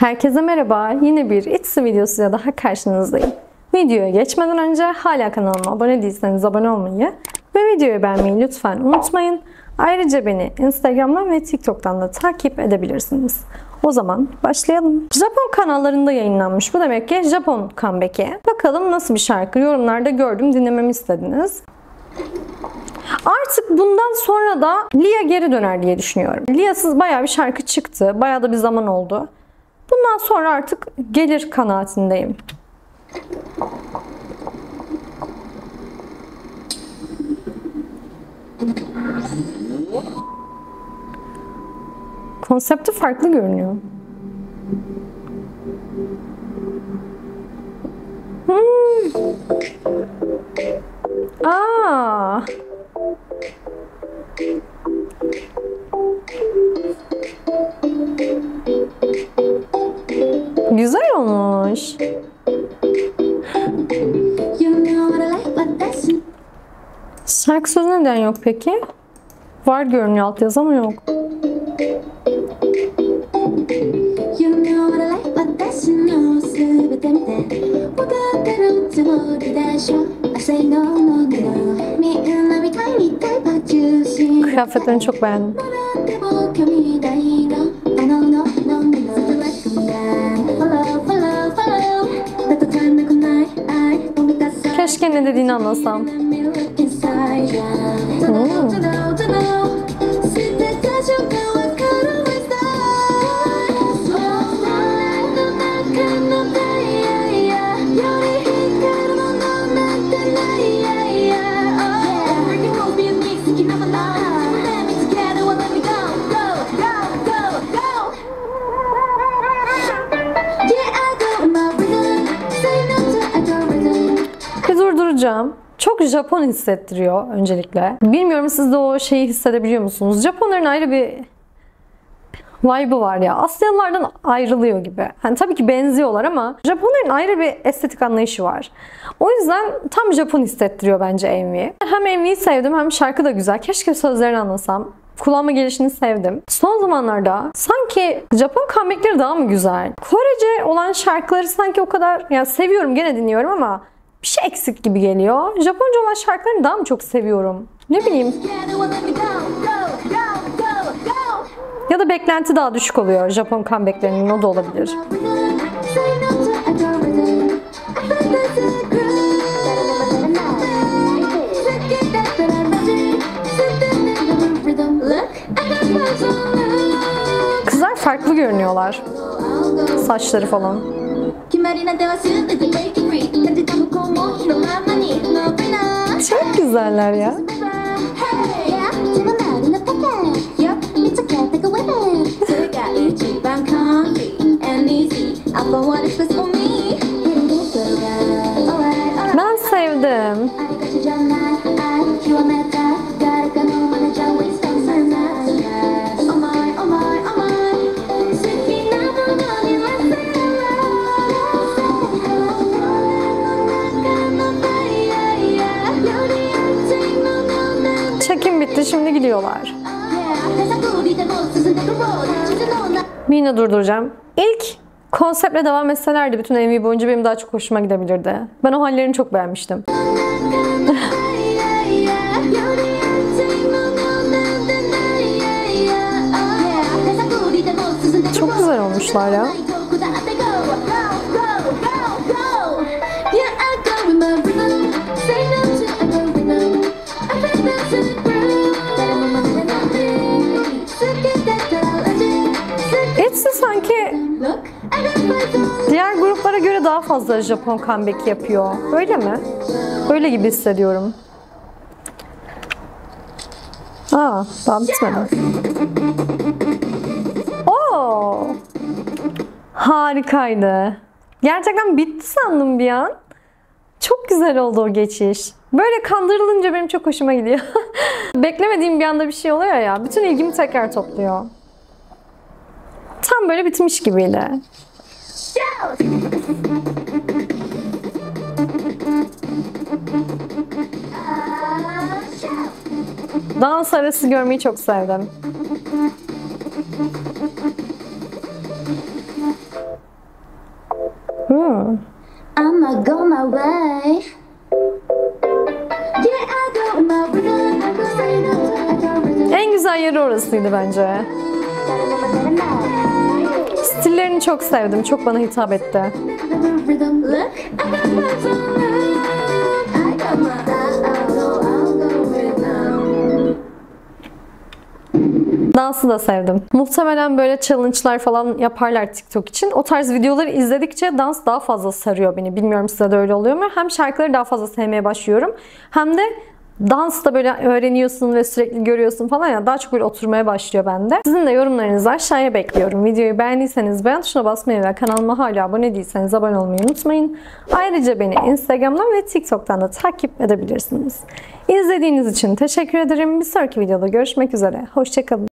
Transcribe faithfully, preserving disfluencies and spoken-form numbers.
Herkese merhaba. Yine bir Etsy videosuyla daha karşınızdayım. Videoya geçmeden önce hala kanalıma abone değilseniz abone olmayı ve videoyu beğenmeyi lütfen unutmayın. Ayrıca beni Instagram'dan ve TikTok'tan da takip edebilirsiniz. O zaman başlayalım. Japon kanallarında yayınlanmış. Bu demek ki Japon comeback'i. Bakalım nasıl bir şarkı? Yorumlarda gördüm, dinlememi istediniz. Artık bundan sonra da Lia geri döner diye düşünüyorum. Lia'sız bayağı bir şarkı çıktı. Bayağı da bir zaman oldu. Bundan sonra artık gelir kanaatindeyim. Konsepti farklı görünüyor. Hmm. Aa. Güzel olmuş. Şarkı sözü neden yok peki? Var görünüyor altyazı ama yok. Kıyafetlerini çok beğendim. Keşke ne dediğini anlasam. Hmm. Bir durduracağım. Çok Japon hissettiriyor öncelikle. Bilmiyorum siz de o şeyi hissedebiliyor musunuz? Japonların ayrı bir vibe'ı var ya. Asyalılardan ayrılıyor gibi. Hani tabii ki benziyorlar ama Japonların ayrı bir estetik anlayışı var. O yüzden tam Japon hissettiriyor bence M V. Hem M V'yi sevdim hem şarkı da güzel. Keşke sözlerini anlasam. Kullanma gelişini sevdim. Son zamanlarda sanki Japon comeback'leri daha mı güzel? Korece olan şarkıları sanki o kadar, yani seviyorum, gene dinliyorum ama bir şey eksik gibi geliyor. Japonca olan şarkılarını daha mı çok seviyorum? Ne bileyim. Ya da beklenti daha düşük oluyor Japon comeback'lerinin, o da olabilir. Kızlar farklı görünüyorlar. Saçları falan. Çok güzeller ya. Ben sevdim. Çekim bitti, şimdi gidiyorlar. Bir yine durduracağım. İlk konseptle devam etselerdi bütün M V boyunca benim daha çok hoşuma gidebilirdi. Ben o hallerini çok beğenmiştim. Çok güzel olmuşlar ya. Etsy sanki diğer gruplara göre daha fazla Japon comeback yapıyor. Öyle mi? Öyle gibi hissediyorum. Aa, daha bitmedi. Oo! Harikaydı. Gerçekten bitti sandım bir an. Çok güzel oldu o geçiş. Böyle kandırılınca benim çok hoşuma gidiyor. Beklemediğim bir anda bir şey oluyor ya. Bütün ilgimi tekrar topluyor. Tam böyle bitmiş gibiydi. Dans arası görmeyi çok sevdim. Hmm. I'ma go my way. Yeah, I go my rhythm. I go say no to I go rhythm. En güzel yeri orasıydı bence. Stillerini çok sevdim. Çok bana hitap etti. Rhythm, look, I got my phone. I got my I'll go, I'll go rhythm. Dansı da sevdim. Muhtemelen böyle challenge'lar falan yaparlar TikTok için. O tarz videoları izledikçe dans daha fazla sarıyor beni. Bilmiyorum size de öyle oluyor mu? Hem şarkıları daha fazla sevmeye başlıyorum. Hem de dans da böyle öğreniyorsun ve sürekli görüyorsun falan ya, daha çok böyle oturmaya başlıyor bende. Sizin de yorumlarınızı aşağıya bekliyorum. Videoyu beğendiyseniz beğen tuşuna basmayı ve kanalıma hala abone değilseniz abone olmayı unutmayın. Ayrıca beni Instagram'dan ve TikTok'tan da takip edebilirsiniz. İzlediğiniz için teşekkür ederim. Bir sonraki videoda görüşmek üzere. Hoşça kalın.